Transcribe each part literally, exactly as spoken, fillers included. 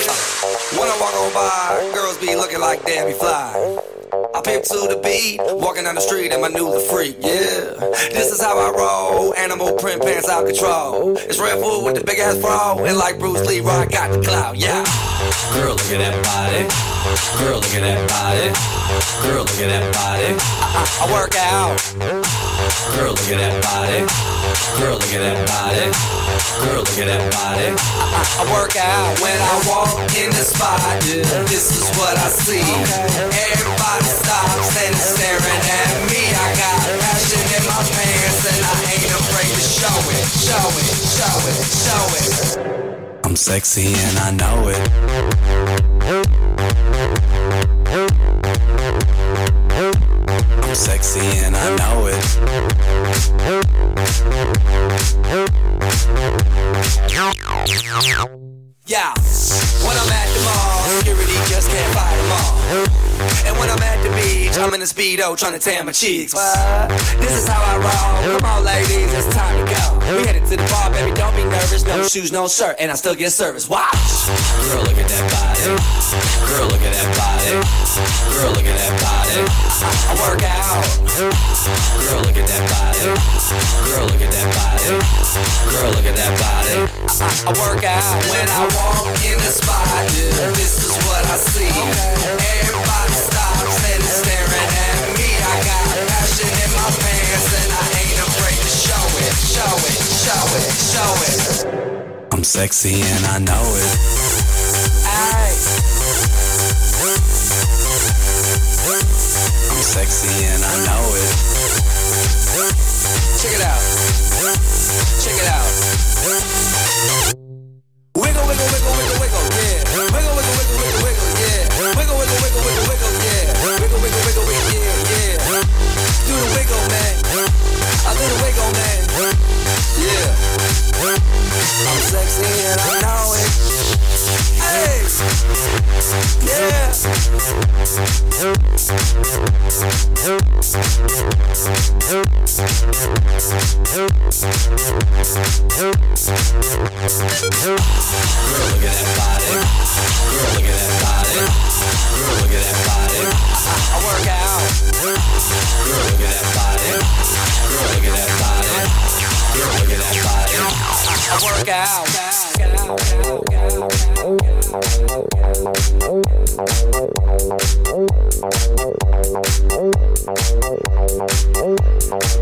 When I walk on by, girls be looking like Debbie Fly. I pimp to the beat, walking down the street and my new the freak, yeah. This is how I roll, animal print pants out control. It's Red Bull with the big ass bra, and like Bruce Lee, I got the clout, yeah. Girl, look at that body. Girl, look at that body. Girl, look at that body. I, I, I work out. Girl, look at that body. Girl, look at that body. Girl, look at that body. I, I, I work out when I walk in the spot. Yeah. This is what I see. Everybody stops and is staring at me. I got passion in my pants and I ain't afraid to show it, show it, show it, show it. I'm sexy and I know it. I'm sexy and I know it. Yeah, when I'm at the mall, security just can't fight them all. And when I'm at the beach, I'm in a Speedo trying to tan my cheeks. What? This is how I roll. Come on, ladies, it's time to go. We headed to the bar, baby, don't be nervous. No shoes, no shirt, and I still get service. Watch. Girl, look at that body. Girl, look at that body. Girl, look at that body. I, I work out. Girl, look at that body. Girl, look at that body. Girl, look at that body. I, I, I work out when I walk in the spot. Yeah, this is what I see. Everybody stops and is staring at me. I got passion in my pants and I ain't afraid to show it, show it, show it, show it. I'm sexy and I know it. Ay. I'm sexy and I know it. Check it out. Check it out. Wiggle, wiggle, wiggle, wiggle, wiggle, yeah. Wiggle, wiggle, wiggle, wiggle, wiggle, yeah. Wiggle, wiggle, wiggle, wiggle, wiggle, yeah. Wiggle, wiggle, wiggle, wiggle, yeah, yeah. Do the wiggle, man. I do the wiggle, man. Yeah. I'm sexy and I know it. Hey. Yeah. Girl, look at that body. Girl, look at that body. Girl, look at that body. I, I work out. Girl, look at that body. Girl, look at that body. Girl, look at that body. I, I work out.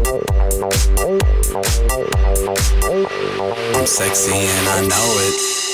I'm sexy and I know it.